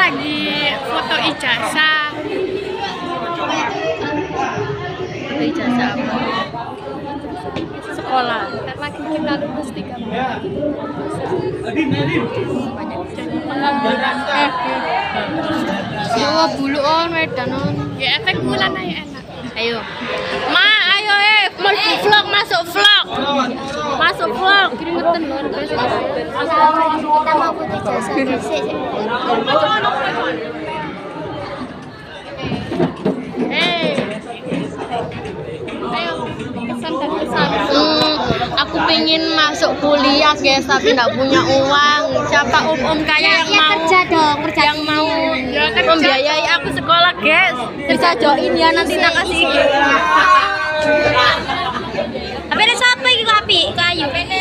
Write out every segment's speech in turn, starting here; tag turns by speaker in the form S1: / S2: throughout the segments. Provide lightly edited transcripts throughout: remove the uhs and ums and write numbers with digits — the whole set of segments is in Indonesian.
S1: lagi foto ijazah.
S2: Foto ijazah apa?
S1: Sekolah. Ntar lagi kita lulus 3 bulan. Pengangguran.
S2: Ya bulu on wedan on.
S1: Ya efek bulan aja enak.
S2: Ayo. Ma, ayo mau vlog, masuk vlog. Masuk vlog.
S1: Keringetan luar biasa.
S2: Kita mau foto ijazah dhisik.
S1: Ayo kesan dan kesan.
S2: Aku pengen masuk kuliah guys, tapi nggak punya uang. Siapa om kaya yang mau
S1: kerja dong, kerja
S2: yang mau membiayai aku sekolah guys? Bisa join ya, nanti tak kasih.
S1: Tapi ada siapa iki kok api kayu kene.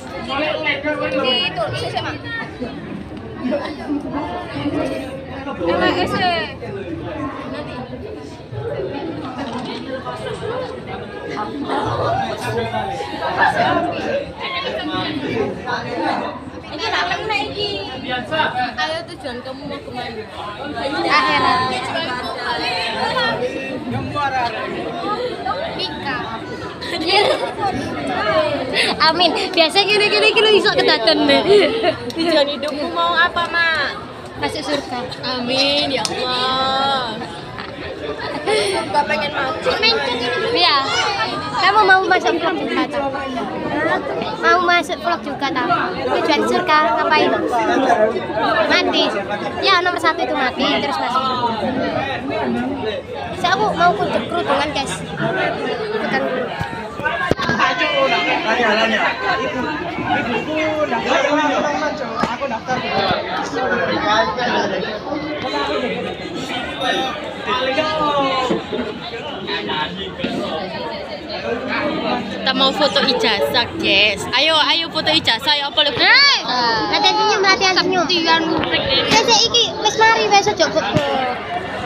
S1: Itu sih Mak. Enak ese. Ini tak kena iki.
S2: Ayo, tujuan kamu mau kemana?
S1: Akhirat. Nikah.
S2: Amin. Biasa gini iso kedaten deh. Tujuan hidupmu mau apa, Mak?
S1: Masuk surga.
S2: Amin ya Allah. Gak pengen mati.
S1: Iya. Kamu mau masuk vlog juga tak? Mau masuk vlog juga tak? Tujuan surga ngapain? Mati. Ya nomor 1 itu mati terus masuk surga. Bisa aku mau kerudungan guys. Bukan
S3: aku daftar.
S2: Kita mau foto ijazah, guys. Ayo foto ijazah ya apa lebih?
S1: latihan senyum. Iki wis mari wis ojo